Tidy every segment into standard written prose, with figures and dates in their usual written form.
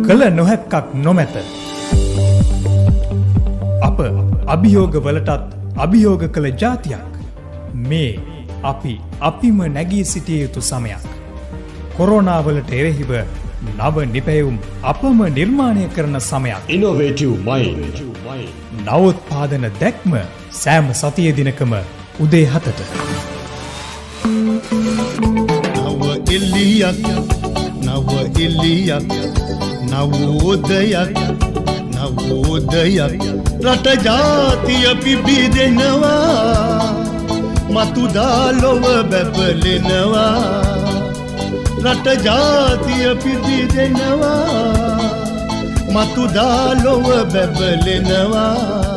කළ නොහැක්කක් නොමැත. අප අභියෝගවලටත් අභියෝග කළ ජාතියක්. මේ අපිම නැගී සිටිය යුතු සමයක්. කොරෝනාවලට එරෙහිව නව නිපැයුම් අපම නිර්මාණය කරන සමයක්. Innovative Mind. නවෝත්පාදන දැක්ම සෑම සතිය දිනකම උදේ 7ට. නව එලියක් නවෝදයක් රට ජාතිය පිබිදෙනවා මතුදා ලොව බැබලෙනවා රට ජාතිය පිබිදෙනවා මතුදා ලොව බැබලෙනවා.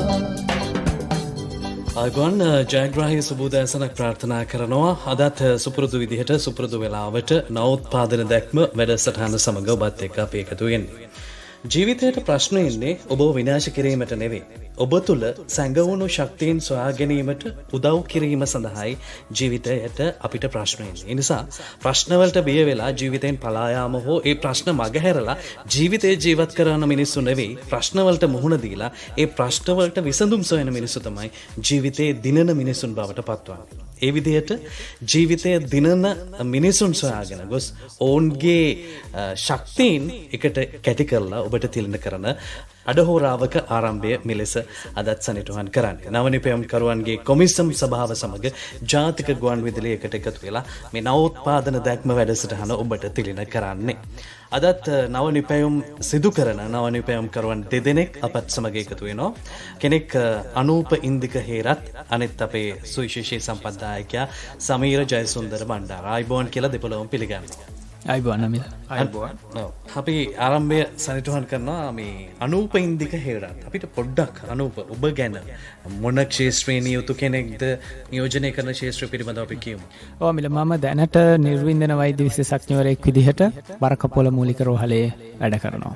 අයිබෝන් ජයග්‍රාහී සුබෝදෑසනක් ප්‍රාර්ථනා කරනවා. අදත් සුපුරුදු විදිහට සුපුරුදු වෙලාවට නවෝත්පාදන දැක්ම වැඩසටහන සමග ඔබත් එක්ක අපි එකතු වෙන්නේ. ජීවිතයට ප්‍රශ්න එන්නේ ඔබ විනාශ කිරීමට නෙවෙයි. ඔබ තුළ සැඟවුණු ශක්තියින් සොයා ගැනීමට උදව් කිරීම සඳහායි ජීවිතයට අපිට ප්‍රශ්න එන්නේ. ඒ නිසා ප්‍රශ්නවලට බිය වෙලා ජීවිතෙන් පලා යාම හෝ ඒ ප්‍රශ්න මගහැරලා ජීවිතේ ජීවත් කරන මිනිස්සු නෙවෙයි, ප්‍රශ්නවලට මුහුණ දීලා ඒ ප්‍රශ්නවලට විසඳුම් සොයන මිනිස්සු තමයි ජීවිතේ දිනන මිනිසුන් බවට පත්වන්නේ. ඒ විදිහට ජීවිතය දිනන මිනිසුන් සොයාගෙන ගොස් ඔවුන්ගේ ශක්තියින් එකට කැටි කරලා ඔබට තිලන කරන අඩහෝරාවක ආරම්භය මෙලෙස අදත් සනිටුහන් කරන්නේ. නවනිපැයුම් කරුවන්ගේ කොමිසම් සභාව සමග ජාතික ගුවන් විදුලිය එකට එකතු වෙලා මේ නවෝත්පාදන දැක්ම වැඩසටහන ඔබට තිලින කරන්නේ. අදත් නවනිපැයුම් සිදු කරන නවනිපැයුම් කරුවන් දෙදෙනෙක් අපත් සමග එකතු වෙනවා. කෙනෙක් අනූප ඉන්දික හේරත්, අනෙත් අපේ සුවිශේෂී සම්පත්දායකයා සමීර ජයසුන්දර බණ්ඩාර. ආයිබෝන් කියලා දෙපළවම පිළිගන්නවා. අයිබෝන් අමිල. අයිබෝන්. අපි ආරම්භය සනිටුහන් කරනවා මේ අනූප ඉන්දික හේරත්. අපිට පොඩ්ඩක් අනූප ඔබ ගැන මොන ක්ෂේත්‍රයේ නියුතු කෙනෙක්ද, නියෝජනය කරන ක්ෂේත්‍ර පිළිබඳව අපි කියමු. ඔව් අමිල, මම දැනට නිර්වින්දන වෛද්‍ය විශේෂඥවරයෙක් විදිහට බරකපොළ මූලික රෝහලේ වැඩ කරනවා.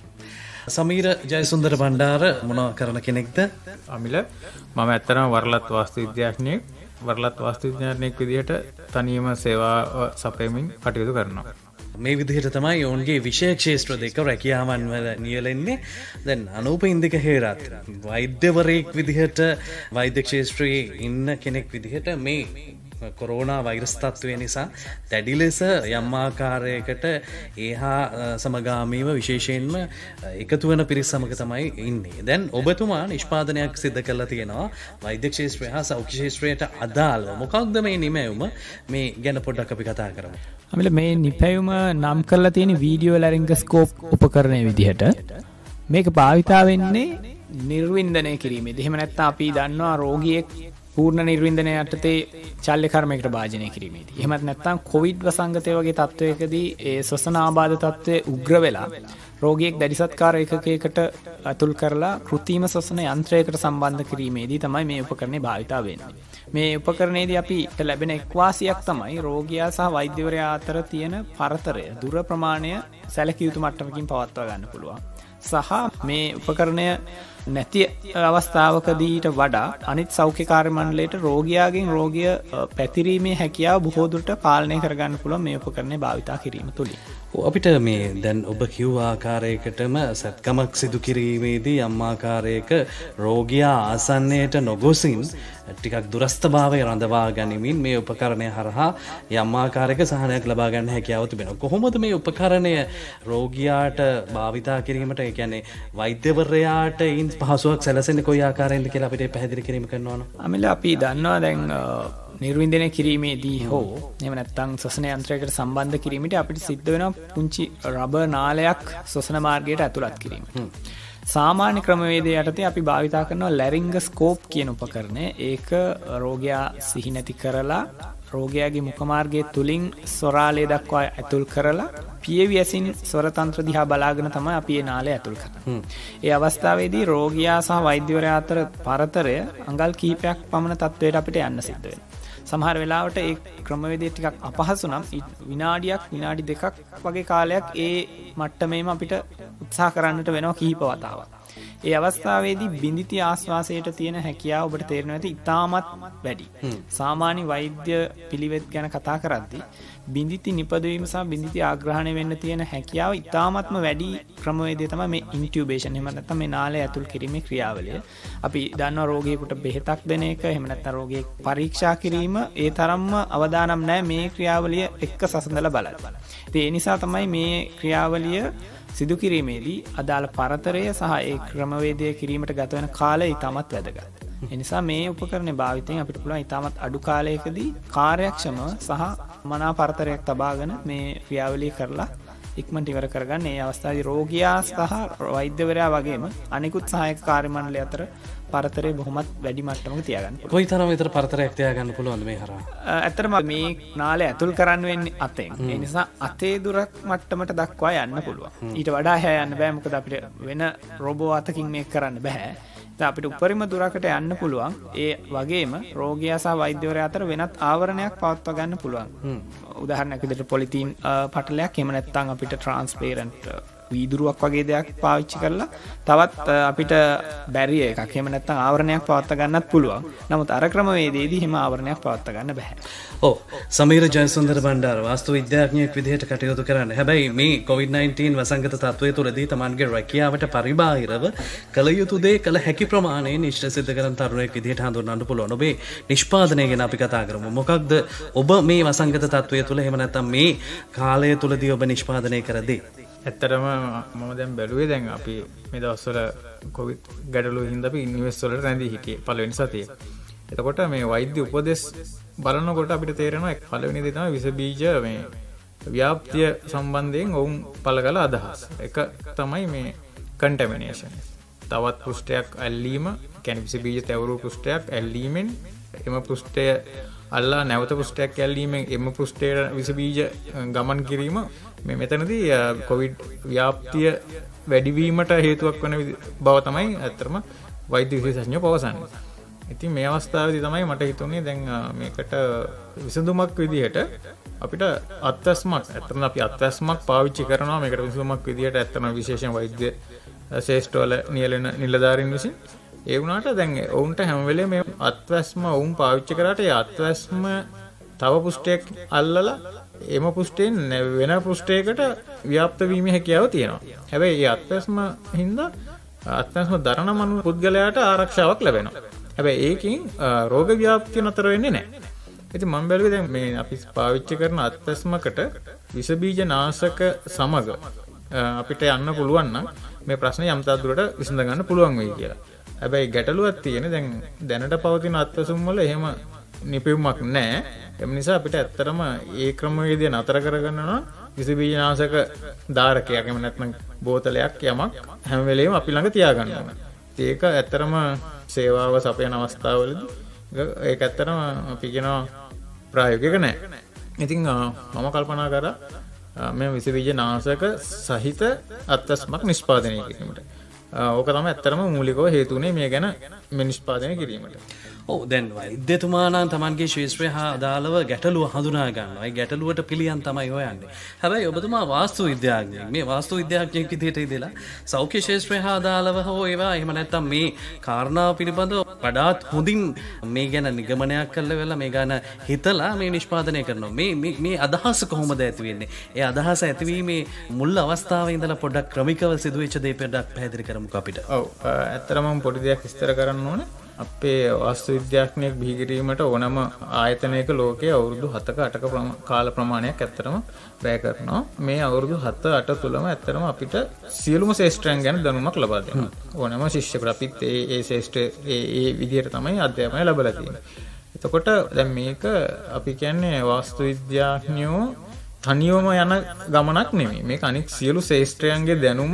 සමීර ජයසුන්දර බණ්ඩාර මොන කරන කෙනෙක්ද? අමිල, මම ඇත්තටම වරලත් වාස්තු විද්‍යාඥයෙක්. වරලත් වාස්තු විද්‍යාඥයෙක් විදිහට තනියම සේවා සපයමින් කටයුතු කරනවා. මේ විදිහට තමයි ඔවුන්ගේ විෂය ක්ෂේත්‍ර දෙක රැකියාවන් වල නියැලෙන්නේ. දැන් අනූප ඉන්දික හේරත් වෛද්‍යවරයෙක් විදිහට වෛද්‍ය ක්ෂේත්‍රයේ ඉන්න කෙනෙක් විදිහට මේ කොරෝනා වෛරස් තත්ත්වය නිසා දැඩි ලෙස යම් ආකාරයකට ඒහා සමගාමීව විශේෂයෙන්ම එකතු වෙන පිරිස සමග තමයි ඉන්නේ. දැන් ඔබතුමා නිෂ්පාදනයක් සිදු කරලා තියෙනවා වෛද්‍ය ක්ෂේත්‍රය හා සෞඛ්‍ය ක්ෂේත්‍රයට අදාළව. මොකක්ද මේ නිමැවුම? මේ ගැන පොඩ්ඩක් අපි කතා කරමු. අමිල, මේ නිපැයුම නම් කරලා තියෙන වීඩියෝ ලැරින්ගස්කෝප් උපකරණය විදිහට. මේක භාවිතා වෙන්නේ නිර්වින්දනය කිරීමේදී. එහෙම නැත්නම් අපි දන්නවා රෝගියෙක් පූර්ණ නිර්වින්දනය යටතේ ශල්‍ය කර්මයකට භාජනය කිරීමේදී. එහෙමත් නැත්නම් කොවිඩ් වසංගතය වගේ තත්ත්වයකදී ඒ ශ්වසන ආබාධ තත්ත්වය උග්‍ර වෙලා රෝගියෙක් දැඩි සත්කාර ඒකකයකට අතුල් කරලා කෘත්‍රිම ශ්වසන යන්ත්‍රයකට සම්බන්ධ කිරීමේදී තමයි මේ උපකරණය භාවිතා වෙන්නේ. මේ උපකරණයේදී අපිට ලැබෙන එක්වාසියක් තමයි රෝගියා සහ වෛද්‍යවරයා අතර තියෙන පරතරය, දුර ප්‍රමාණය සැලකිය යුතු මට්ටමකින් පවත්වා ගන්න පුළුවන්. සහ මේ උපකරණය නැති අවස්ථාවකදීට වඩා අනිත් සෞඛ්‍ය කාර්ය මණ්ඩලයට රෝගියාගෙන් රෝගිය පැතිරීමේ හැකියාව බොහෝ දුරට පාලනය කරගන්න පුළුවන් මේ උපකරණය භාවිතා කිරීම තුලින්. අපිට මේ දැන් ඔබ කිව්ව ආකාරයකටම සත්කමක් සිදු කිරීමේදී යම් ආකාරයක රෝගියා ආසන්නයට නොගොසින් ටිකක් දුරස්ථභාවය රඳවා ගනිමින් මේ උපකරණය හරහා යම් ආකාරයක සහනයක් ලබා ගන්න හැකියාව තිබෙනවා. කොහොමද මේ උපකරණය රෝගියාට භාවිතා කිරීමට, ඒ කියන්නේ වෛද්‍යවරයාට පහසුවක් සැලසෙන්නේ කොයි ආකාරයෙන්ද කියලා අපිට පැහැදිලි කිරීම කරනවා නම්? අමිල, අපි දන්නවා දැන් නිර්වින්දනය කිරීමේදී හෝ එහෙම නැත්නම් ශ්වසන යන්ත්‍රයකට සම්බන්ධ කිරීමේදී අපිට සිද්ධ වෙනවා පුංචි රබර් නාලයක් ශ්වසන මාර්ගයට ඇතුළත් කිරීම. සාමාන්‍ය ක්‍රමවේදය යටතේ අපි භාවිතා කරනවා ලැරින්ගස්කෝප් කියන උපකරණය. ඒක රෝගියා සිහි නැති කරලා රෝගයාගේ මුඛ මාර්ගයේ තුලින් ස්වරාලය දක්වා ඇතුල් කරලා පියවි ඇසින් ස්වර තන්ත්‍ර දිහා බලාගෙන තමයි අපි මේ නාලය ඇතුල් කරන්නේ. ඒ අවස්ථාවේදී රෝගියා සහ වෛද්‍යවරයා අතර පරතරය අඟල් කිහිපයක් පමණ තත්වයට අපිට යන්න සිද්ධ වෙනවා. සමහර වෙලාවට ඒ ක්‍රමවේදය ටිකක් අපහසු නම් විනාඩියක් විනාඩි දෙකක් වගේ කාලයක් ඒ මට්ටමේම අපිට උත්සාහ කරන්නට වෙනවා කිහිප වතාවක්. ඒ අවස්ථාවේදී බිඳිති ආශ්වාසයට තියෙන හැකියාව ඔබට තේරෙනවා ඇති ඉතාමත් වැඩි. සාමාන්‍ය වෛද්‍ය පිළිවෙත් ගැන කතා කරද්දී බිඳිති නිපදවීම සහ බිඳිති ආග්‍රහණය වෙන්න තියෙන හැකියාව ඉතාමත්ම වැඩි ක්‍රමවේදය තමයි මේ ඉන්ටියුබේෂන්. එහෙම නැත්නම් මේ නාලය ඇතුල් කිරීමේ ක්‍රියාවලිය. අපි දන්නවා රෝගියෙකුට බෙහෙතක් දෙන එක, එහෙම නැත්නම් රෝගියෙක් පරීක්ෂා කිරීම ඒ තරම්ම අවදානම් නැහැ මේ ක්‍රියාවලිය එක්ක සසඳලා බලන්න. ඒ නිසා තමයි මේ ක්‍රියාවලිය සිදු කිරීමේදී අදාළ පරතරය සහ ඒ ක්‍රමවේදය කිරීමට ගත වෙන කාලය ඉතාමත් වැදගත්. ඒ නිසා මේ උපකරණ භාවිතයෙන් අපිට පුළුවන් ඉතාමත් අඩු කාලයකදී කාර්යක්ෂමව සහ මනා පරතරයක් තබාගෙන මේ ක්‍රියාවලිය කරලා ඉක්මනට ඉවර කරගන්න. ඒ අවස්ථාවේදී රෝගියා සහ වෛද්‍යවරයා වගේම අනිකුත් සහායක කාර්ය මණ්ඩලය අතර පරතරය බොහොමත් වැඩි මට්ටමක තියාගන්න පුළුවන්. කොයිතරම් විතර පරතරයක් තියාගන්න පුළුවන්ද මේ හරහා? ඇත්තටම මේ නාලය ඇතුල් කරන්න වෙන්නේ අතෙන්. ඒ නිසා අතේ දුරක් මට්ටමට දක්වා යන්න පුළුවන්. ඊට වඩා එහා යන්න බෑ, මොකද අපිට වෙන රොබෝ අතකින් මේක කරන්න බෑ. අපිට උපරිම දුරකට යන්න පුළුවන්. ඒ වගේම රෝගියා සහ වෛද්‍යවරයා අතර වෙනත් ආවරණයක් පවත්වා ගන්න පුළුවන්. උදාහරණයක් විදිහට පොලිතීන් පටලයක්, එහෙම නැත්නම් අපිට ට්‍රාන්ස්පේරන්ට් වීදුරුවක් වගේ දෙයක් පාවිච්චි කරලා තවත් අපිට බැරිය එකක්, එහෙම නැත්නම් ආවරණයක් පවත්වා ගන්නත් පුළුවන්. නමුත් අර ක්‍රමවේදයේදී එහෙම ආවරණයක් පවත්වා ගන්න බෑ. ඔව්, සමීර ජයසුන්දර බණ්ඩාර වාස්තු විද්‍යාඥයෙක් විදිහට කටයුතු කරන්න. හැබැයි මේ COVID-19 වසංගත තත්ත්වය තුළදී තමන්ගේ රැකියාවට පරිබාහිරව කළ යුතු දේ කළ හැකි ප්‍රමාණයෙන් ඉෂ්ට සිද්ධ කරන තරුණයෙක් විදිහට හඳුන්වන්න පුළුවන්. ඔබේ නිෂ්පාදනය ගැන අපි කතා කරමු. මොකක්ද ඔබ මේ වසංගත තත්ත්වය තුළ, එහෙම නැත්නම් මේ කාලය තුළදී ඔබ නිෂ්පාදනය කරදී? ඇත්තටම මම දැන් බැලුවේ දැන් අපි මේ දවස්වල කොවිඩ් ගැටලුව හින්දා අපි ඉන්වෙස්ට් වලට රැඳී හිටියේ පළවෙනි සතියේ. එතකොට මේ වෛද්‍ය උපදෙස් බලනකොට අපිට තේරෙනවා පළවෙනි දේ තමයි විස බීජ මේ ව්‍යාප්තිය සම්බන්ධයෙන් ඔවුන් පළ කළ අදහස්. එක තමයි මේ කන්ටැමිනේෂන්. තවත් පෘෂ්ඨයක් ඇල්ලීම, කියන්නේ විස බීජ තැවරු පෘෂ්ඨයක් ඇල්ලීමෙන් එම පෘෂ්ඨය අල්ලා නැවත පෘෂ්ඨයක් ඇල්ලීමෙන් එම පෘෂ්ඨයට විස බීජ ගමන් කිරීම මේ මෙතනදී කොවිඩ් ව්‍යාප්තිය වැඩිවීමට හේතුවක් වන බව තමයි ඇත්තටම වෛද්‍ය විශේෂඥයෝ පවසන්නේ. ඉතින් මේ අවස්ථාවේදී තමයි මට හිතුනේ දැන් මේකට විසඳුමක් විදිහට අපිට අත්වැස්මක්, ඇත්තටම අපි අත්වැස්මක් පාවිච්චි කරනවා මේකට විසඳුමක් විදිහට. ඇත්තටම විශේෂයෙන් වෛද්‍ය ශාස්ත්‍රවල නියැලෙන නිලධාරීන් විසින් ඒ වුණාට දැන් ඔවුන්ට හැම වෙලේම මේ අත්වැස්ම ඔවුන් පාවිච්චි කරාට ඒ අත්වැස්ම තව පුෂ්ඨයක් අල්ලලා එම පුෂ්ඨයෙන් වෙන පුෂ්ඨයකට ව්‍යාප්ත වීමේ හැකියාව තියෙනවා. හැබැයි මේ අත්වැස්ම හින්දා අත්වැස්ම දරන මනු පුද්ගලයාට ආරක්ෂාවක් ලැබෙනවා. හැබැයි ඒකෙන් රෝග ව්‍යාප්තිය නතර වෙන්නේ නැහැ. ඉතින් මම බැලුවේ දැන් මේ අපි පාවිච්චි කරන අත්වැස්මකට විස බීජ නාශක සමග අපිට යන්න පුළුවන් නම් මේ ප්‍රශ්නේ යම් තාක් දුරට විසඳ ගන්න පුළුවන් වෙයි කියලා. හැබැයි ගැටලුවක් තියෙන්නේ දැන් දැනට පවතින අත්වැසුම් වල එහෙම නිපැවුමක් නැහැ. ඒ නිසා අපිට ඇත්තටම ඒ ක්‍රමවේදය නතර කරගන්න නම් විස බීජ නාශක ධාරකයක්, එහෙම නැත්නම් බෝතලයක් යමක් හැම වෙලේම අපි ළඟ තියාගන්න ඕනේ. ඒක ඇත්තටම සේවාව සපයන අවස්ථාවවලදී ඒක ඇත්තටම අපි කියනවා ප්‍රායෝගික නැහැ. ඉතින් මම කල්පනා කරා මේ විස බීජ නාශක සහිත අත්වැස්මක් නිෂ්පාදනය කිරීමට. ඕක තමයි ඇත්තටම මූලිකව හේතු වුණේ මේ ගැන මේ නිෂ්පාදනය කිරීමට. ඔව්, දැන් වෛද්‍යතුමා නම් තමන්ගේ ශාස්ත්‍රය හා අදාළව ගැටලුව හඳුනා ගන්නවා. ඒ ගැටලුවට පිළියම් තමයි හොයන්නේ. හැබැයි ඔබතුමා වාස්තු විද්‍යාඥයෙක්. මේ වාස්තු විද්‍යාඥයෙක් විදිහට ඉඳලා සෞඛ්‍ය ශාස්ත්‍රය හා අදාළව හෝ ඒවා එහෙම නැත්නම් මේ කාරණා පිළිබඳව වඩාත් හොඳින් මේ ගැන නිගමනයක් කරලා වෙලා මේ ගැන හිතලා මේ නිෂ්පාදනය කරනවා. මේ අදහස කොහොමද ඇති වෙන්නේ? ඒ අදහස ඇතිවීමේ මුල් අවස්ථාවේ ඉඳලා පොඩ්ඩක් ක්‍රමිකව සිදුවෙච්ච දේ පොඩ්ඩක් පැහැදිලි කරමුකෝ අපිට. ඔව්, ඇත්තටම පොඩි දෙයක් විස්තර කරන්න ඕනේ. අපේ වාස්තු විද්‍යාඥයෙක් බිහි කිරීමට ඕනම ආයතනයක ලෝකයේ අවුරුදු 7ක 8ක කාල ප්‍රමාණයක් ඇත්තටම වැය කරනවා. මේ අවුරුදු 7-8 තුලම ඇත්තටම අපිට සියලුම ශාස්ත්‍රයන් ගැන දැනුමක් ලබා දෙනවා. ඕනම ශිෂ්‍යයෙකුට අපිත් ඒ ශාස්ත්‍රයේ ඒ විදිහට තමයි අධ්‍යාපනය ලැබලා තියෙන්නේ. එතකොට දැන් මේක අපි කියන්නේ වාස්තු විද්‍යාඥයෝ තනියම යන ගමනක් නෙමෙයි. මේක අනික් සියලු ශාස්ත්‍රයන්ගේ දැනුම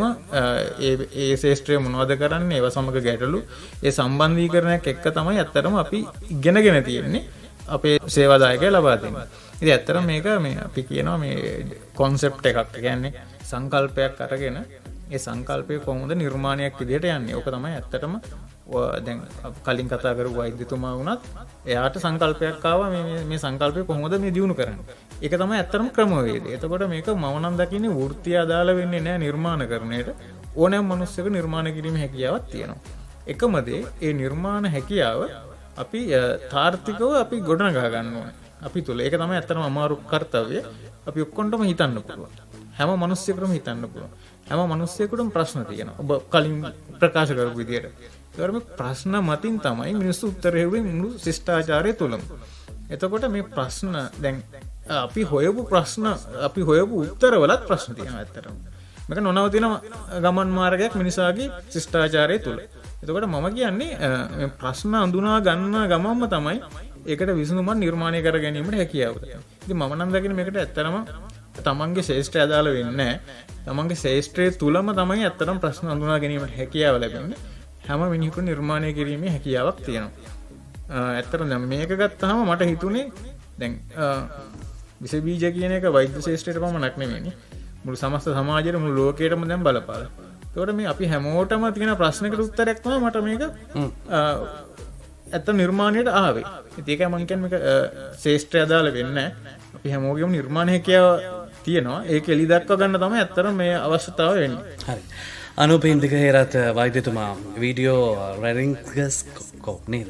ඒ ශාස්ත්‍රය මොනවද කරන්නේ, ඒව සමග ගැටලු ඒ සම්බන්ධීකරණයක් එක්ක තමයි ඇත්තටම අපි ඉගෙනගෙන තියෙන්නේ අපේ සේවාදායකය ලබා දෙන්නේ. ඉතින් ඇත්තටම මේක මේ අපි කියනවා මේ concept එකක්. කියන්නේ සංකල්පයක් අරගෙන ඒ සංකල්පය කොහොමද නිර්මාණයක් විදිහට යන්නේ. ඕක තමයි ඇත්තටම දැන් කලින් කතා කරපු වෛද්‍යතුමා වුණත් එයාට සංකල්පයක් ආවා මේ සංකල්පය කොහොමද මේ දියුණු කරන්නේ. ඒක තමයි ඇත්තටම ක්‍රමවේදය. එතකොට මේක මම නම් දකින්නේ වෘත්තිය අදාළ වෙන්නේ නැහැ නිර්මාණකරණයට. ඕනෑම මනුස්සයක නිර්මාණය කිරීමේ හැකියාවක් තියෙනවා. එකම දේ ඒ නිර්මාණ හැකියාව අපි තාර්ථිකව අපි ගොඩනගා ගන්න ඕනේ. අපි තුල ඒක තමයි ඇත්තටම අමාරු කාර්යය. අපි ඔක්කොන්ටම හිතන්න පුළුවන්. හැම මිනිස්සෙකුටම හිතන්න පුළුවන්. හැම මිනිස්සෙකුටම ප්‍රශ්න තියෙනවා. ඔබ කලින් ප්‍රකාශ කරපු විදියට. ඒවල මේ ප්‍රශ්න මතින් තමයි මිනිස්සු උත්තර හොයන්නේ මුළු ශිෂ්ටාචාරය තුලම. එතකොට මේ ප්‍රශ්න දැන් අපි හොයපු ප්‍රශ්න අපි හොයපු උත්තරවලත් ප්‍රශ්න තියෙනවා ඇත්තටම. මේක නොනවතින ගමන් මාර්ගයක් මිනිසාගේ ශිෂ්ටාචාරය තුල. එතකොට මම කියන්නේ මේ ප්‍රශ්න අඳුනා ගන්න ගමන්ම තමයි ඒකට විසඳුමක් නිර්මාණය කර ගැනීමට හැකියාව තියෙනවා. ඉතින් මම නම් දකින්නේ මේකට ඇත්තටම තමන්ගේ ශේෂ්ත්‍රය අදාළ වෙන්නේ නැහැ. තමන්ගේ ශේෂ්ත්‍රයේ තුලම තමයි ඇත්තටම ප්‍රශ්න අඳුනා ගැනීමට හැකියාව ලැබෙන්නේ. හැම මිනිහෙකුට නිර්මාණය කිරීමේ හැකියාවක් තියෙනවා. ඇත්තටම දැන් මේක ගත්තාම මට හිතුනේ දැන් විස බීජ කියන එක වෛද්‍ය ශාස්ත්‍රයට පමණක් නෙමෙයිනේ. මුළු සමස්ත සමාජයට මුළු ලෝකයටම දැන් බලපාලා. ඒකට මේ අපි හැමෝටම තියෙන ප්‍රශ්නකට උත්තරයක් තමයි මට මේක ඇත්ත නිර්මාණයට ආවේ. ඉතින් ඒකයි මම කියන්නේ මේක ශාස්ත්‍රය අදාළ වෙන්නේ නැහැ. අපි හැමෝගෙම නිර්මාණ හැකියාව තියෙනවා. ඒක එලි දක්ව ගන්න තමයි ඇත්තටම මේ අවශ්‍යතාවය වෙන්නේ. හරි. අනුපේන්දික හේරත් වෛද්‍යතුමා වීඩියෝ රැරින්ගස්කෝප් නේද?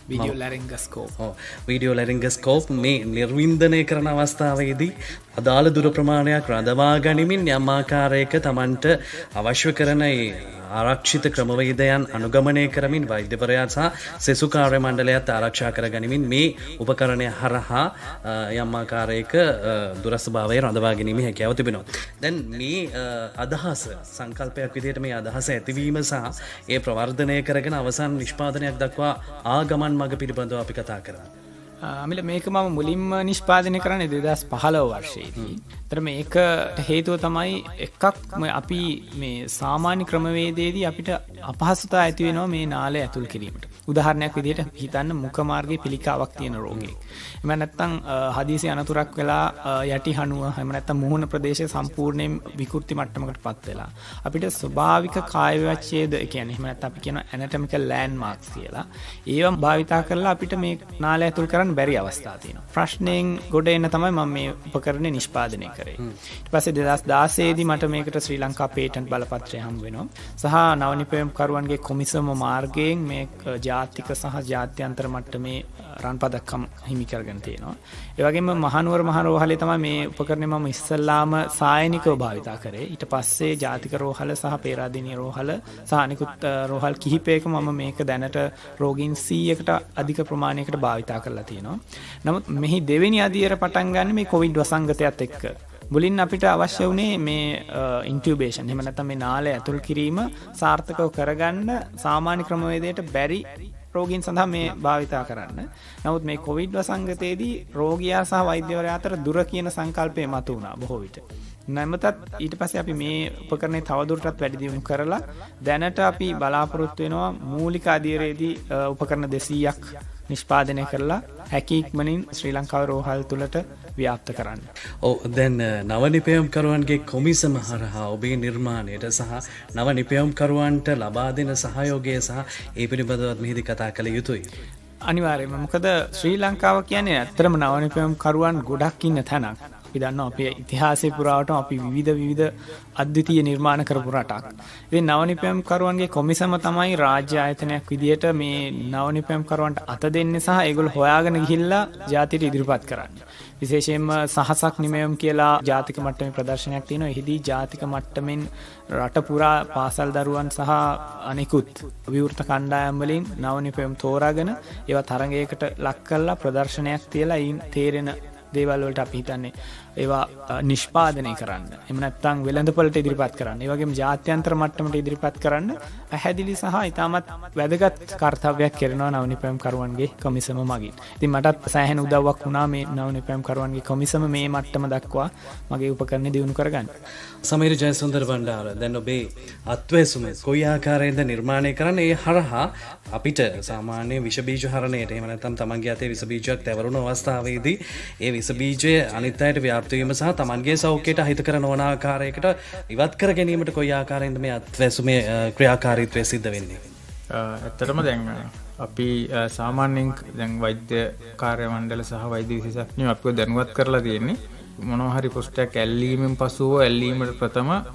වීඩියෝ ලැරින්ගස්කෝප් මේ නිර්වින්දනය කරන අවස්ථාවේදී අදාළ දුර ප්‍රමාණයක් රඳවා ගනිමින් යම් ආකාරයක Tamanට අවශ්‍ය කරන ආරක්ෂිත ක්‍රමවේදයන් අනුගමනය කරමින් වෛද්‍යවරයා සහ සෙසු කාර්ය මණ්ඩලයත් ආරක්ෂා කර ගනිමින් මේ උපකරණය හරහා යම් ආකාරයක දුරස්භාවය රඳවා ගැනීමේ හැකියාව තිබෙනවා. දැන් මේ අදහස සංකල්පයක් විදිහට මේ අදහස ඇතිවීම සහ ඒ ප්‍රවර්ධනය කරගෙන අවසන් නිෂ්පාදනයක් දක්වා ආගමන් මඟ පිළිබඳව අපි කතා කරා. අමිල මේක මම මුලින්ම නිෂ්පාදනය කරන්නේ 2015 වර්ෂයේදී. ඒතර මේක හේතුව තමයි එකක් අපි මේ සාමාන්‍ය ක්‍රමවේදයේදී අපිට අපහසුතාව ඇති වෙනවා මේ නාලය ඇතුල් කිරීමට. උදාහරණයක් විදිහට හිතන්න මුඛ මාර්ගයේ පිළිකාවක් තියෙන රෝගියෙක්. එහෙම නැත්නම් හදිසි අනතුරක් වෙලා යටි හනුව එහෙම නැත්නම් මුහුණ ප්‍රදේශය සම්පූර්ණයෙන් විකෘති මට්ටමකටපත් වෙලා අපිට ස්වභාවික කාය විච්ඡේද කියන්නේ එහෙම නැත්නම් අපි කියන anatomical landmarks කියලා. ඒවා භාවිතා කරලා අපිට මේ නාලය ඇතුල් කරන්න බැරි අවස්ථා තියෙනවා. ප්‍රශ්නෙන් ගොඩ එන්න තමයි මම මේ උපකරණය නිෂ්පාදනය කරේ. ඊට පස්සේ 2016 දී මට මේකට ශ්‍රී ලංකා පේටන්ට් බලපත්‍රය හම්බ වෙනවා. සහ නව නිපැයුම්කරුවන්ගේ කොමිසම මාර්ගයෙන් මේ ජාතික සහ ජාත්‍යන්තර මට්ටමේ රන් පදක්කම් හිමි කරගෙන තියෙනවා. ඒ වගේම මහනුවර මහ රෝහලේ තමයි මේ උපකරණය මම ඉස්සල්ලාම සායනිකව භාවිතා කරේ. ඊට පස්සේ ජාතික රෝහල සහ පේරාදෙණිය රෝහල සහ අනිකුත් රෝහල් කිහිපයක මම මේක දැනට රෝගීන් 100කට අධික ප්‍රමාණයකට භාවිතා කරලා තියෙනවා. නමුත් මෙහි දෙවෙනි අදියර පටන් ගන්න මේ කොවිඩ් වසංගතයත් එක්ක. මුලින් අපිට අවශ්‍ය වුණේ මේ ඉන්ටියුබේෂන් එහෙම නැත්නම් මේ නාලය ඇතුල් කිරීම සාර්ථකව කරගන්න සාමාන්‍ය ක්‍රමවේදයට බැරි රෝගීන් සඳහා මේ භාවිතා කරන්න. නමුත් මේ කොවිඩ් වසංගතයේදී රෝගියා සහ වෛද්‍යවරයා අතර දුර කියන සංකල්පය මතුවුණා බොහෝ විට. නැමතත් ඊට පස්සේ අපි මේ උපකරණය තවදුරටත් වැඩි දියුණු කරලා දැනට අපි බලාපොරොත්තු වෙනවා මූලික අධීරයේදී උපකරණ 200ක් නිෂ්පාදනය කරලා හැකියික්මනින් ශ්‍රී ලංකාවේ රෝහල් තුලට ව්‍යාප්ත කරන්න. ඔව් දැන් නව නිපැයුම්කරුවන්ගේ කොමිසම හරහා ඔබේ නිර්මාණයට සහ නව නිපැයුම්කරුවන්ට ලබා දෙන සහයෝගය සහ ඒ පිළිබඳව මෙහිදී කතා කළ යුතුයි. අනිවාර්යයෙන්ම මොකද ශ්‍රී ලංකාව කියන්නේ ඇත්තටම නව නිපැයුම්කරුවන් ගොඩක් ඉන්න තැනක්. අපි දන්නවා අපේ ඉතිහාසයේ පුරාවටම අපි විවිධ අද්විතීය නිර්මාණ කරපු රටක්. ඉතින් නව නිපැයුම්කරුවන්ගේ කොමිසම තමයි රාජ්‍ය ආයතනයක් විදියට මේ නව නිපැයුම්කරුවන්ට අත දෙන්නේ සහ ඒගොල්ලෝ හොයාගෙන ගිහිල්ලා ජාතියට ඉදිරිපත් කරන්නේ. විශේෂයෙන්ම සහසක් නිමැයුම් කියලා ජාතික මට්ටමේ ප්‍රදර්ශනයක් තියෙනවා. එහිදී ජාතික මට්ටමින් රට පුරා පාසල් දරුවන් සහ අනෙකුත් විවෘත කණ්ඩායම් වලින් නව නිපැයුම් තෝරාගෙන ඒවා තරඟයකට ලක් කරලා ප්‍රදර්ශනයක් තියලා ඊන් තේරෙන දේවල් වලට අපි හිතන්නේ ඒවා නිෂ්පාදනය කරන්න. එහෙම නැත්නම් වෙළඳපොළට ඉදිරිපත් කරන්න. ඒ වගේම ජාත්‍යන්තර මට්ටමට ඉදිරිපත් කරන්න පැහැදිලි සහ ඉතාමත් වැදගත් කාර්යයක් කරනවා නව නිපැයුම්කරුවන්ගේ කොමිසම මගින්. ඉතින් මටත් සෑහෙන උදව්වක් වුණා මේ නව නිපැයුම්කරුවන්ගේ කොමිසම මේ මට්ටම දක්වා මගේ උපකරණ දියුණු කරගන්න. සමීර ජයසුන්දර බණ්ඩාර දැන් ඔබේ අත්වැසුම කොයි ආකාරයෙන්ද නිර්මාණය කරන්නේ? ඒ හරහා අපිට සාමාන්‍ය විෂ බීජ හරණයට එහෙම නැත්නම් තමන්ගේ අතේ විෂ බීජයක් තැවරුණු අවස්ථාවේදී ඒ විෂ බීජය අනිත් අයට ව්‍යාප්ත වීම සහ තමන්ගේ සෞඛ්‍යයට අහිතකර නොවන ආකාරයකට ඉවත් කර ගැනීමට කොයි ආකාරයෙන්ද මේ අත්වැසුමේ ක්‍රියාකාරීත්වය සිද්ධ වෙන්නේ? ඇත්තටම දැන් අපි සාමාන්‍යයෙන් දැන් වෛද්‍ය කාර්ය මණ්ඩල සහ වෛද්‍ය විශේෂඥයෝ අපිව දැනුවත් කරලා තියෙන්නේ මොනවා හරි කුෂ්ඨයක් ඇල්ලීමෙන් පසුව ඇල්ලීමට ප්‍රථම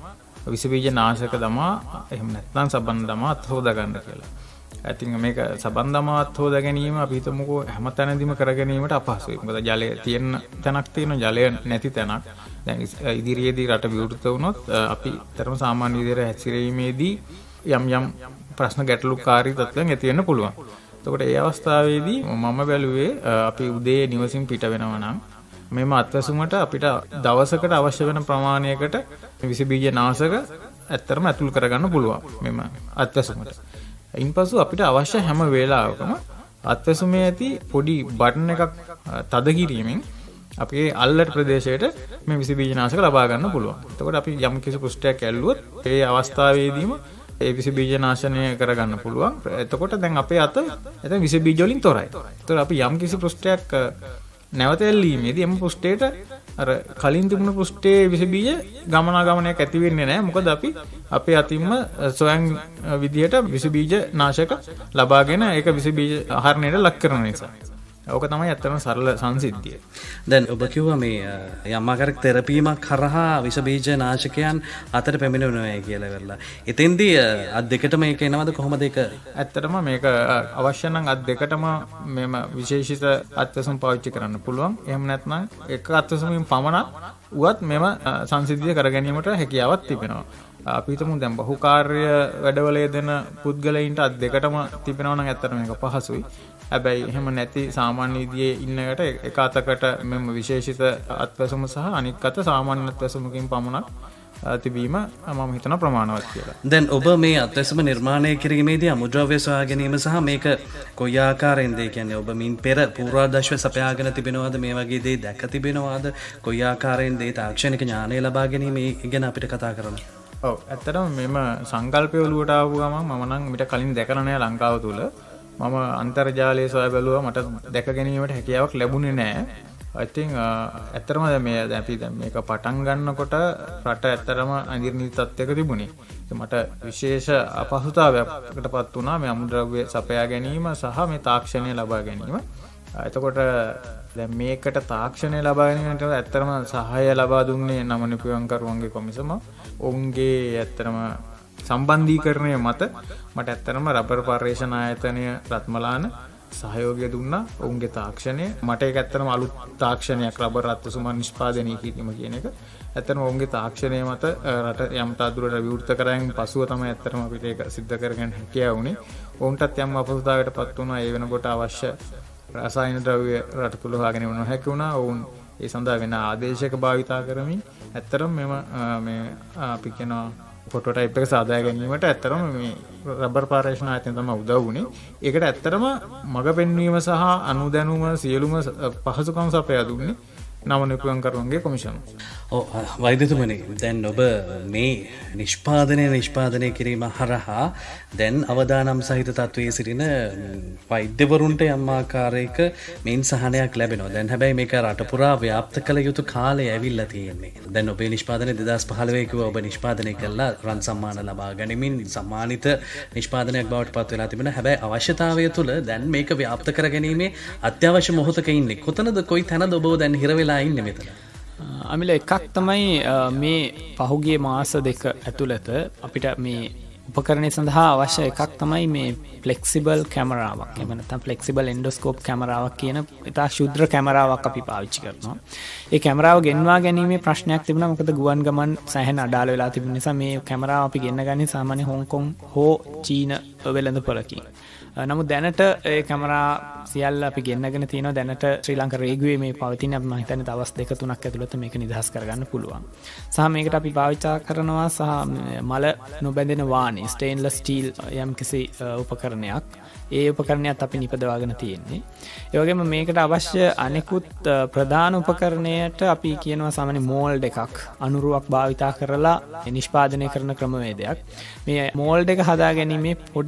විස බීජ නාශක දමා එහෙම නැත්නම් සබන් දමා අත් හොදා ගන්න කියලා. ඉතින් මේක සබන් දමා අත් හොදා ගැනීම අපි හිතමුකෝ හැම තැනදීම කර ගැනීමට අපහසුයි. මොකද ජලය තියෙන තැනක් තියෙනවා ජලය නැති තැනක්. දැන් ඉදිරියේදී රට විවෘත වුණොත් අපි තරම සාමාන්‍ය විදිහට හැසිරීමේදී යම් ප්‍රශ්න ගැටලුකාරී තත්ත්වයන් ඇති වෙන්න පුළුවන්. එතකොට ඒ අවස්ථාවේදී මම බැලුවේ අපි උදේ නිවසින් පිට වෙනවා නම් මෙම අත්වැසුමට අපිට දවසකට අවශ්‍ය වෙන ප්‍රමාණයකට විස බීජ නාශක ඇත්තටම ඇතුල් කරගන්න පුළුවන් මෙම අත්වැසුමට. ඉන්පසු අපිට අවශ්‍ය හැම වෙලාවකම අත්වැසුමේ ඇති පොඩි බටන් එකක් තද කිරීමෙන් අපේ අල්ලට ප්‍රදේශයට මේ විස බීජ නාශක ලබා ගන්න පුළුවන්. එතකොට අපි යම් කිසි පෘෂ්ඨයක් ඇල්ලුවොත් ඒ අවස්ථාවේදීම ඒ විස බීජ නාශනය කරගන්න පුළුවන්. එතකොට දැන් අපේ අත එතන විස බීජ වලින් තොරයි. එතකොට අපි යම් කිසි පෘෂ්ඨයක් නැවත එල්ලීමේදී එම පෘෂ්ඨයට අර කලින් තිබුණු පෘෂ්ඨයේ විස බීජ ගමනාගමනයක් ඇති වෙන්නේ නැහැ. මොකද අපි අපේ අතින්ම සොයන් විදියට විස බීජ නාශක ලබාගෙන ඒක විස බීජ ආහාරණයට ලක් කරන නිසා. ඕක තමයි ඇත්තටම සරල සංසිද්ධිය. දැන් ඔබ කිව්වා මේ යම් ආකාරයක තෙරපීමක් කරහා විස බීජ නාශකයන් අතර පැමිණෙනවා කියලා වෙලා. එතෙන්දී අත් දෙකටම මේක එනවද කොහොමද ඒක? ඇත්තටම මේක අවශ්‍ය නම් අත් දෙකටම මෙම විශේෂිත අත්වැසුම් පාවිච්චි කරන්න පුළුවන්. එහෙම නැත්නම් එක අත්වැසුමින් පමණක් උවත් මෙම සංසිද්ධිය කර ගැනීමට හැකියාවක් තිබෙනවා. අපි හිතමු දැන් බහුකාර්ය වැඩවල යෙදෙන පුද්ගලයින්ට අත් දෙකටම තිබෙනවා නම් ඇත්තටම මේක පහසුයි. හැබැයි එහෙම නැති සාමාන්‍ය විදියේ ඉන්නකට එක අතකට මෙම විශේෂිත අත්වැසුම සහ අනික් අත සාමාන්‍ය අත්වැසුමකින් පමණක් තිබීම මම හිතන ප්‍රමාණවත් කියලා. දැන් ඔබ මේ අත්වැසුම නිර්මාණය කිරීමේදී අමුද්‍රව්‍ය සොයා ගැනීම සහ මේක කොයි ආකාරයෙන්ද කියන්නේ ඔබ මින් පෙර පූර්වාදර්ශව සපයාගෙන තිබෙනවද මේ වගේ දේ දැක තිබෙනවද කොයි ආකාරයෙන්ද ඒ තාක්ෂණික ඥානය ලබා ගැනීම ගැන අපිට කතා කරන්න. ඔව් ඇත්තටම මෙම සංකල්පය ඔලුවට ආපු ගමන් මම නම් මිට කලින් දැකලා නැහැ ලංකාව තුල. මම අන්තර්ජාලයේ සොයා බැලුවා මට දැක ගැනීමට හැකියාවක් ලැබුණේ නැහැ. ඉතින් ඇත්තටම මේ අපි දැන් මේක පටන් ගන්නකොට රට ඇත්තටම අනිර්ණීත තත්ත්වයක තිබුණේ. මට විශේෂ අපහසුතාවයකටපත් වුණා මේ අමුද්‍රව්‍ය සපයා ගැනීම සහ මේ තාක්ෂණය ලබා ගැනීම. එතකොට දැන් මේකට තාක්ෂණය ලබා ගැනීමට ඇත්තටම සහාය ලබා දුන්නේ නම නිපුවන්කරුවන්ගේ කොමිසම. ඔවුන්ගේ ඇත්තටම සම්බන්ධීකරණය මත මට ඇත්තටම රබර් පර්යේෂණ ආයතනය රත්මලාන සහයෝගය දුන්නා. ඔවුන්ගේ තාක්ෂණය මට ඒක ඇත්තටම අලුත් තාක්ෂණයක් රබර් අත්වැසුම නිෂ්පාදනය කිරීම කියන එක. ඇත්තටම ඔවුන්ගේ තාක්ෂණය මත රට යම් තාදුරට විවෘත කරගෙන පසුව තමයි ඇත්තටම අපිට ඒක සිද්ධ කරගන්න හැකියාව වුණේ. ඔවුන්ටත් යම් අපහසුතාවයකටපත් වුණා. ඒ වෙනකොට අවශ්‍ය රසායන ද්‍රව්‍ය රට තුල හොයාගෙන යන්න නොහැකි වුණා. ඔවුන් ඒ සඳහා වෙන ආදේශයක භාවිතා කරමින් ඇත්තටම මේ අපි කියනවා ෆොටෝටයිප් එක සාදා ගැනීමට ඇත්තටම මේ රබර් පර්යේෂණ ආයතනය තමයි උදව් වුණේ. ඒකට ඇත්තටම මඟ පෙන්වීම සහ අනුදැනුම සියලුම පහසුකම් සපයා දුන්නේ නම නිපුවන්කරුවන්ගේ කොමිෂම. ඔව් වෛද්‍යතුමනි දැන් ඔබ මේ නිෂ්පාදනය කිරීම හරහා දැන් අවදානම් සහිත තත්වයේ සිටින වෛද්‍යවරුන්ට යම් ආකාරයක මෙන් සහනයක් ලැබෙනවා. දැන් හැබැයි මේක රට පුරා ව්‍යාප්ත කළ යුතු කාලය ඇවිල්ලා තියෙන්නේ. දැන් ඔබේ නිෂ්පාදනය 2015 කිව්වා ඔබ නිෂ්පාදනය කළා රන් සම්මාන ලබා ගැනීමෙන් සම්මානිත නිෂ්පාදනයක් බවට පත් වෙලා තිබෙනවා. හැබැයි අවශ්‍යතාවය තුළ දැන් මේක ව්‍යාප්ත කර ගැනීමේ අත්‍යවශ්‍ය මොහොතක ඉන්නේ. කොතනද කොයි තැනද ඔබ දැන් හිර වෙලා ඉන්නේ මෙතන? අමිල එකක් තමයි මේ පහුගිය මාස දෙක ඇතුළත අපිට මේ උපකරණය සඳහා අවශ්‍ය එකක් තමයි මේ ෆ්ලෙක්සිබල් කැමරාවක්. එහෙම නැත්නම් ෆ්ලෙක්සිබල් එන්ඩොස්කෝප් කැමරාවක් කියන ඉතා ශුද්‍ර කැමරාවක් අපි පාවිච්චි කරනවා. ඒ කැමරාව ගෙන්වා ගැනීමේ ප්‍රශ්නයක් තිබුණා. මොකද ගුවන් ගමන් සෑහෙන අඩාල වෙලා තිබුණ නිසා මේ කැමරාව අපි ගෙන්න ගන්නේ සාමාන්‍ය හොංකොං හෝ චීන වෙළඳපොළකින්. නමුත් දැනට ඒ කැමරා සියල්ල අපි ගෙන්නගෙන තියෙනවා. දැනට ශ්‍රී ලංකා රේගුවේ මේ පවතින මම හිතන්නේ දවස් 2-3ක් ඇතුළත මේක නිදහස් කරගන්න පුළුවන්. සහ මේකට අපි භාවිත කරනවා සහ මල නොබැඳෙන වාණි ස්ටේන්ලස් ස්ටීල් යම්කිසි උපකරණයක්. ඒ උපකරණයත් අපි නිපදවාගෙන තියෙන්නේ. ඒ වගේම මේකට අවශ්‍ය අනෙකුත් ප්‍රධාන උපකරණයට අපි කියනවා සාමාන්‍ය මෝල්ඩ් එකක් අනුරුවක් භාවිත කරලා නිෂ්පාදනය කරන ක්‍රමවේදයක්. මේ මෝල්ඩ් එක හදා ගැනීමේ පොඩි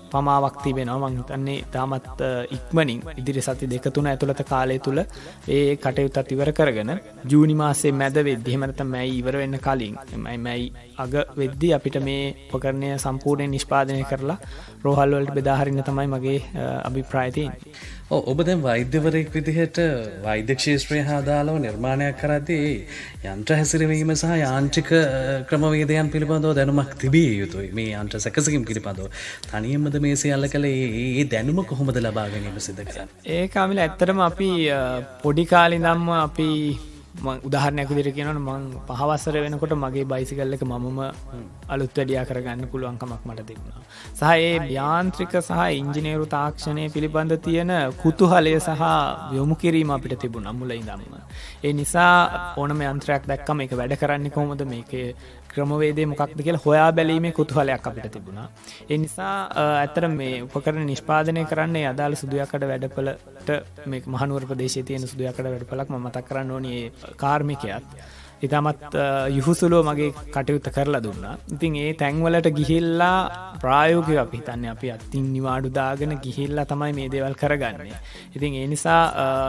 පමාවක් තිබෙනවා. මං හිතන්නේ තාමත් ඉක්මනින් ඉදිරි සති 2-3 ඇතුළත කාලය තුල ඒ කටයුත්තත් ඉවර කරගෙන ජූනි මාසයේ මැද වෙද්දී එහෙම නැත්නම් මැයි ඉවර වෙන්න කලින් මැයි අග වෙද්දී අපිට මේ උපකරණය සම්පූර්ණයෙන් නිෂ්පාදනය කරලා රෝහල් වලට බෙදා හරින්න තමයි මගේ අභිප්‍රායය තියෙන්නේ. ඔබ දැන් වෛද්‍යවරයෙක් විදිහට වෛද්‍ය ක්ෂේත්‍රය හා දාලව නිර්මාණයක් කරද්දී යන්ත්‍ර හැසිරවීම සහ යාන්ත්‍රික ක්‍රමවේදයන් පිළිබඳව දැනුමක් තිබිය යුතුයි. මේ යන්ත්‍ර සැකසීම් පිළිබඳව තනියමද මේ සියල්ල කළේ ඒ දැනුම කොහොමද ලබා ගැනීම සිදු කරන්නේ? ඒක අමිල ඇත්තටම අපි පොඩි කාලේ ඉඳන්ම අපි උදාහරණයක් විදිහට කියනවනම් මම 5 වසර වෙනකොට මගේ බයිසිකල් එක මමම අලුත් වැඩියා කරගන්න පුළුවන්කමක් මට තිබුණා. සහ ඒ යාන්ත්‍රික සහ ඉංජිනේරු තාක්ෂණය පිළිබඳ තියෙන කුතුහලය සහ යොමු කිරීම අපිට තිබුණා මුල ඉඳන්ම. ඒ නිසා ඕනම යන්ත්‍රයක් දැක්කම ඒක වැඩ කරන්නේ කොහොමද, මේකේ ක්‍රමවේදය මොකක්ද කියලා හොයා බැලීමේ කුතුහලයක් අපිට තිබුණා. ඒ නිසා ඇත්තට මේ උපකරණ නිෂ්පාදනය කරන්නේ අදාළ සුදුයකඩ වැඩපළට මේක මහනුවර ප්‍රදේශයේ තියෙන සුදුයකඩ වැඩපළක් මම මතක් කරන්න ඕනේ. කාර්මිකයාත් ඉතාමත් යහුසුලෝ මගේ කටයුත්ත කරලා දුන්නා. ඉතින් ඒ තැන්වලට ගිහිල්ලා ප්‍රායෝගිකව අපි හිතන්නේ අපි අතින් නිවාඩු දාගෙන ගිහිල්ලා තමයි මේ දේවල් කරගන්නේ. ඉතින් ඒ නිසා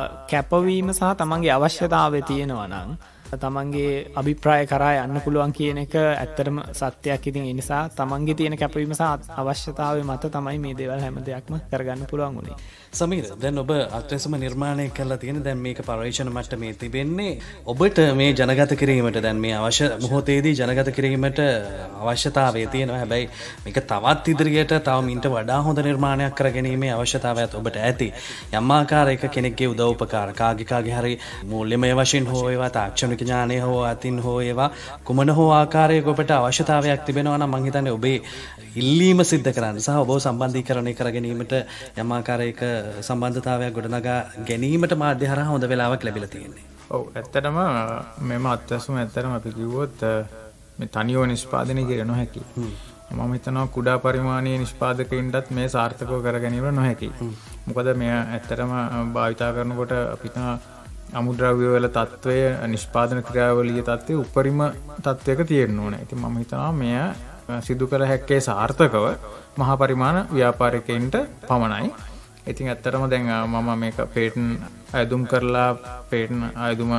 කැපවීම සහ තමන්ගේ අවශ්‍යතාවය තියෙනවා නම් තමන්ගේ අභිප්‍රාය කරා යන්න පුළුවන් කියන එක ඇත්තටම සත්‍යයක්. ඉතින් ඒ නිසා තමන්ගේ තියෙන කැපවීම සහ අවශ්‍යතාවය මත තමයි මේ දේවල් හැම දෙයක්ම කරගන්න පුළුවන් උනේ. සමීර, දැන් ඔබ අත්‍යවශ්‍යම නිර්මාණය කරලා තියෙන දැන් මේක පරීක්ෂණ මට්ටමේ තිබෙන්නේ ඔබට මේ ජනගත කිරීමට දැන් මේ අවශ්‍ය මොහොතේදී ජනගත කිරීමට අවශ්‍යතාවය තියෙනවා. හැබැයි මේක තවත් ඉදිරියට තව මින්ට වඩා හොඳ නිර්මාණයක් කරගැනීමේ අවශ්‍යතාවයත් ඔබට ඇති. යම් ආකාරයක කෙනෙක්ගේ උදව් උපකාර කාගේ හරි මූල්‍යමය වශයෙන් හෝ ඒවා තාක්ෂණික ඥානය හෝ අතින් හෝ ඒවා කුමන හෝ ආකාරයක ඔබට අවශ්‍යතාවයක් තිබෙනවා නම් මම හිතන්නේ ඔබේ ඉල්ලීම සිද්ධ කරන්න සහ ඔබව සම්බන්ධීකරණය කර ගැනීමට යම් ආකාරයක සම්බන්ධතාවයක් ගොඩනගා ගැනීමට මාධ්‍ය හරහා හොඳ වෙලාවක් ලැබිලා තියෙනවා. ඔව්, ඇත්තටම මෙම අත්දැසුම ඇත්තටම අපි කිව්වොත් මේ තනියව නිෂ්පාදනය කිර නොහැකි. මම හිතනවා කුඩා පරිමාණයේ නිෂ්පාදකයින්ටත් මේ සාර්ථකව කර ගැනීම නොහැකි. මොකද මේ ඇත්තටම භාවිතා කරනකොට අපිට අමුද්‍රව්‍ය වල තත්වය නිෂ්පාදන ක්‍රියාවලියේ තත්ත්වය උපරිම තත්වයක තියෙන්න ඕනේ. ඉතින් මම හිතනවා මෙය සිදු කළ හැක්කේ සාර්ථකව මහා පරිමාණ ව්‍යාපාරිකයින්ට පමණයි. ඉතින් ඇත්තටම දැන් මම මේක පේටන් අයදුම් කරලා පේටන් අයදුම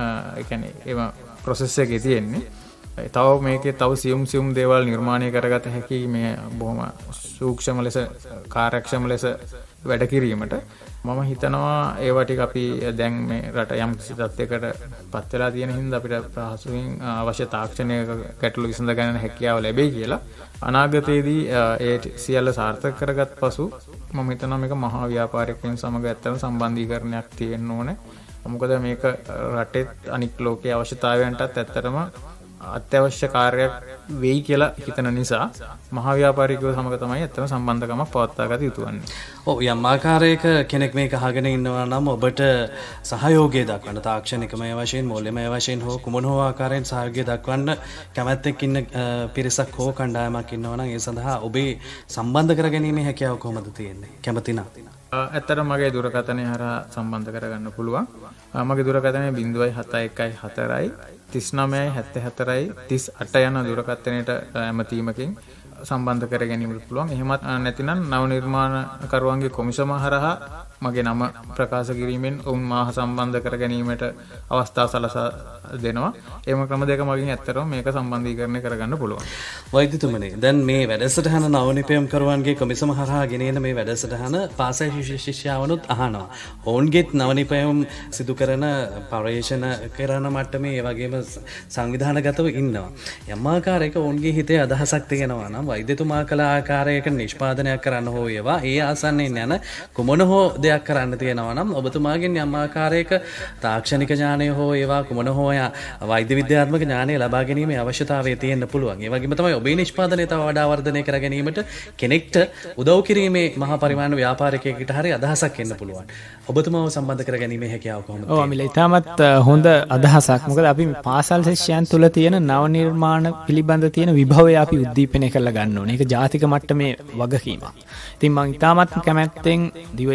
ඒ කියන්නේ ඒව ප්‍රොසෙස් එකේ තියෙන්නේ. තව මේකේ තව සියුම් දේවල් නිර්මාණය කරගත හැකි මේ බොහොම සූක්ෂම ලෙස කාර්යක්ෂම ලෙස වැඩ කිරීමට මම හිතනවා ඒවා ටික අපි දැන් මේ රට යම් කිසි තත්යකට පත් වෙලා තියෙන හින්දා අපිට පහසුවෙන් අවශ්‍ය තාක්ෂණයක ගැටලු විසඳ ගන්න හැකියාව ලැබෙයි කියලා. අනාගතයේදී ඒ සියල්ල සාර්ථක කරගත් පසු මම හිතනවා මේක මහා ව්‍යාපාරිකයන් සමග ඇත්තම සම්බන්ධීකරණයක් තියෙන්න ඕනේ. මොකද මේක රටේ අනික් ලෝකයේ අවශ්‍යතාවයන්ටත් ඇත්තටම අත්‍යවශ්‍ය කාර්යයක් වෙයි කියලා හිතන නිසා මහා ව්‍යාපාරිකයෝ සමග තමයි ඇත්තම සම්බන්ධකමක් පවත්වාගත යුතු වන්නේ. ඔව්, යම් ආකාරයක කෙනෙක් මේක අහගෙන ඉන්නවා නම් ඔබට සහයෝගය දක්වන්න තාක්ෂණිකමය වශයෙන් මූල්‍යමය වශයෙන් හෝ කුමන හෝ ආකාරයෙන් සහයෝගය දක්වන්න කැමැත්තෙක් ඉන්න පිරිසක් හෝ කණ්ඩායමක් ඉන්නවා නම් ඒ සඳහා ඔබේ සම්බන්ධ කරගැනීමේ හැකියාව කොහොමද තියෙන්නේ? කැමති නම් ඇත්තට මගේ දුරකථනය හරහා සම්බන්ධ කරගන්න පුළුවන්. මගේ දුරකථනය 07114 3974 38 යන දුරකථනයට ඇමතීමකින් සම්බන්ධ කර ගැනීමට පුළුවන්. එහෙමත් නැතිනම් නව නිර්මාණකරුවන්ගේ කොමිසම හරහා මගේ නම ප්‍රකාශ කිරීමෙන් ඔවුන් මාහ සම්බන්ධ කර ගැනීමට අවස්ථා සලසා දෙනවා. ඒම ක්‍රම දෙක මගින් ඇත්තටම මේක සම්බන්ධීකරණය කරගන්න පුළුවන්. වෛද්‍යතුමනි, දැන් මේ වැඩසටහන නවනිපයම් කරුවන්ගේ කොමිසම හරහා ගෙනෙන මේ වැඩසටහන පාසල් ශිෂ්‍යයවනුත් අහනවා. ඔවුන්ගේත් නවනිපයම් සිදු කරන පර්යේෂණ කරන මට්ටමේ ඒ වගේම සංවිධානගතව ඉන්නවා. යම් ආකාරයක ඔවුන්ගේ හිතේ අදහසක් තියෙනවා නම් වෛද්‍යතුමා කළ ආකාරයක නිෂ්පාදනයක් කරන්න හෝ ඒවා ඒ ආසන්නයෙන් යන කුමන හෝ දෙයක් කරන්න තියෙනවා නම් ඔබතුමාගෙන් යම් ආකාරයක තාක්ෂණික ඥානය හෝ ඒවා කුමන හෝ වෛද්‍ය විද්‍යාත්මක ඥානය ලබා ගැනීමේ අවශ්‍යතාවය තියෙන්න පුළුවන්. ඒ වගේම තමයි ඔබේ නිෂ්පාදනය තව වඩා වර්ධනය කර ගැනීමට කෙනෙක්ට උදව් කිරීමේ මහා පරිමාණ ව්‍යාපාරිකයෙකුට හරි අදහසක් එන්න පුළුවන්. ඔබතුමාව සම්බන්ධ කර ගැනීමේ හැකියාව කොහොමද? ඔව් අමිල, ඉතාමත් හොඳ අදහසක්. මොකද අපි පාසල් ශිෂ්‍යයන් තුළ තියෙන නව නිර්මාණ පිළිබඳ තියෙන විභවය අපි උද්දීපනය කරලා ගන්න ඕනේ. ඒක ජාතික මට්ටමේ වගකීමක්. ඉතින් මම ඉතාමත් කැමැත්තෙන් දිවයින තුළ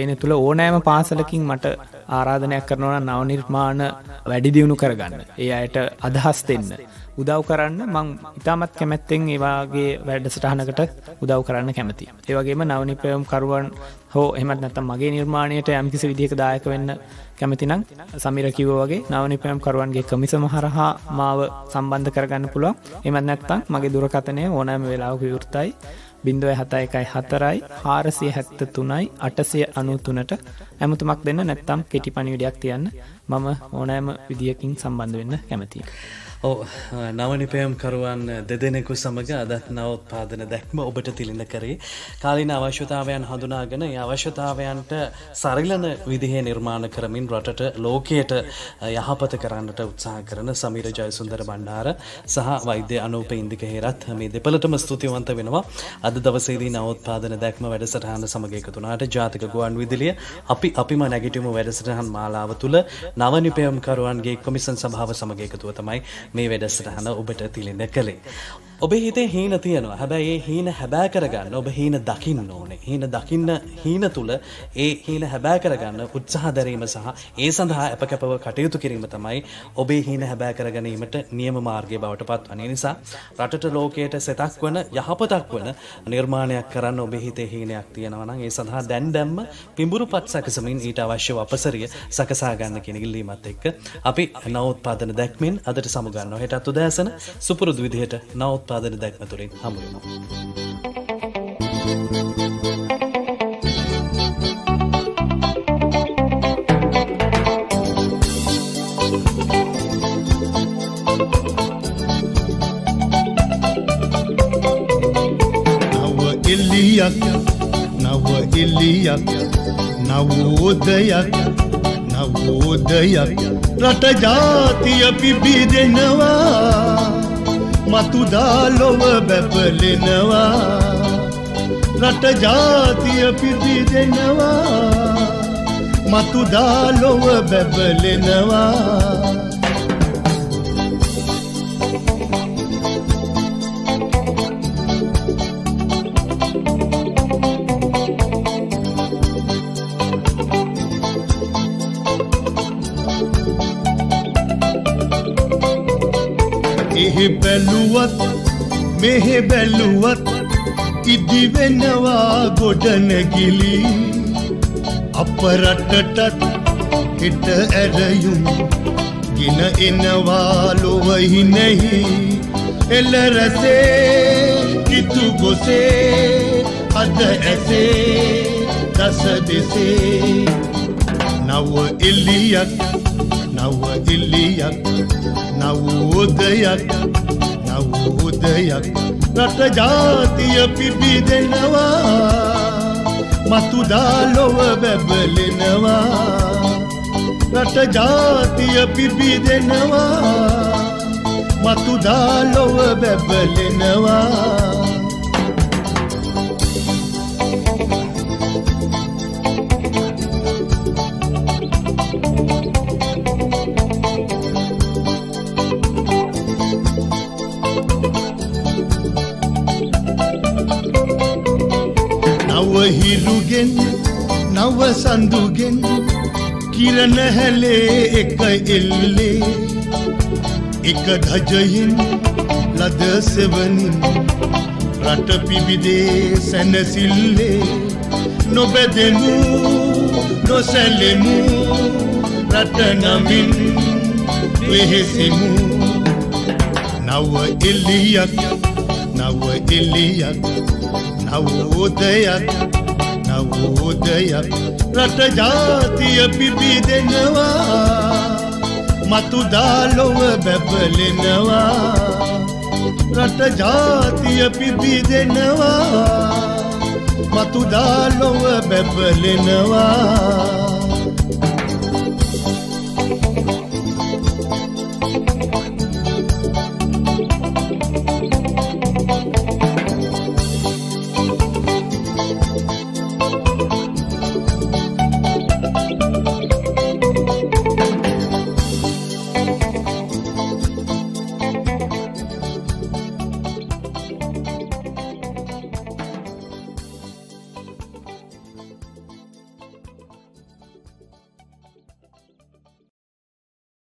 ඕනෑම පාසලකින් මට ආරාධනයක් කරනවා නව නිර්මාණ වැඩි දියුණු කරගන්න. ඒ අයට අදහස් දෙන්න. උදව් කරන්න මං ඉතාමත් කැමැත්තෙන් ඒ වගේ වැඩසටහනකට උදව් කරන්න කැමතියි. ඒ වගේම නව නිපැයුම් කරුවන් හෝ එහෙමත් නැත්නම් මගේ නිර්මාණයට යම්කිසි විදිහක දායක වෙන්න කැමති නම් සමීර කිව්වා වගේ නව නිපැයුම් කරුවන්ගේ කමිසම හරහා මාව සම්බන්ධ කරගන්න පුළුවන්. එහෙමත් නැත්නම් මගේ දුරකථනය ඕනෑම වෙලාවක විවෘතයි 0714 473 893ට ඇමතුමක් දෙන්න නැත්නම් කෙටි පණිවිඩයක් තියන්න. මම ඕනෑම විදියකින් සම්බන්ධ වෙන්න කැමතියි. නව නිපැයුම් කරුවන් දෙදෙනෙකු සමග අදත් නවෝත්පාදන දැක්ම ඔබට තිළිඳ කරේ. කාලීන අවශ්‍යතාවයන් හඳුනාගෙන ඒ අවශ්‍යතාවයන්ට සරිලන විදිහේ නිර්මාණ කරමින් රටට ලෝකයට යහපත කරන්නට උත්සාහ කරන සමීර ජයසුන්දර බණ්ඩාර සහ වෛද්‍ය අනූප ඉන්දික හේරත් මේ දෙපළටම ස්තුතිවන්ත වෙනවා. අද දවසේදී නවෝත්පාදන දැක්ම වැඩසටහන සමග එකතු වුණාට ජාතික ගුවන් විදුලිය අපිම නැගිටිමු වැඩසටහන් මාලාව තුල නව නිපැයුම් කරුවන්ගේ කොමිසම් සභාව සමග එකතුව තමයි මේ වැඩසටහන ඔබට තිළිඳ කළේ. ඔබේ හිතේ හීන තියෙනවා. හැබැයි ඒ හීන හැබෑ කරගන්න ඔබ හීන දකින්න ඕනේ. හීන තුල ඒ හීන හැබෑ කරගන්න උත්සාහ දැරීම සහ ඒ සඳහා අපකපව කටයුතු කිරීම තමයි ඔබේ හීන හැබෑ කර ගැනීමට නියම මාර්ගය බවට පත්වන්නේ. නිසා රටට ලෝකයට සෙතක් වන යහපතක් වන නිර්මාණයක් කරන්න ඔබේ හිතේ හීනයක් තියෙනවා නම් ඒ සඳහා දැන්දැම්ම පිඹුරුපත් සැකසමින් ඊට අවශ්‍ය අපසරිය සකසා ගන්න කියන ඉල්ලීමත් එක්ක අපි නවෝත්පාදන දැක්මෙන් අදට සමුගන්නවා. හෙටත් උදෑසන සුපුරුදු විදිහට නවෝත්පාදන දැක්ම තුළින් හමු වෙනවා. නවෝදයක් රට ජාතිය පිබිදෙනවා මතුදා ලොව බැපලෙනවා රට ජාතිය පිබිදෙනවා මතුදා ලොව බැපලෙනවා බැලුවත් මෙහෙ බැලුවත් ඉදි වෙනවා ගොඩනැගිලි අප රටටත් හිට ඇරයුම් ගෙන එනවා ලොවහි නැහි එල රැසේ කිතු ගොසේ අද ඇසේ දස දෙසේ නව එලියක් නවෝදයක් රට ජාතිය පිබිදෙනවා මතුදා ලොව බැබලෙනවා රට ජාතිය පිබිදෙනවා මතුදා ලොව බැබලෙනවා හිරුගෙන් නව සඳුගෙන් කිරණ හැලේ එක එල්ලේ එක ධජයෙන් ලද සෙවනින් රට පිබිදේ සැනසිල්ලේ නොබැදෙමු නොසැලෙමු රට නමින් වෙහෙසෙමු නව එලියක් නවෝදයක් රට ජාතිය පිබිදෙනවා මතුදා ලොව බැබලෙනවා රට ජාතිය පිබිදෙනවා මතුදා ලොව බැබලෙනවා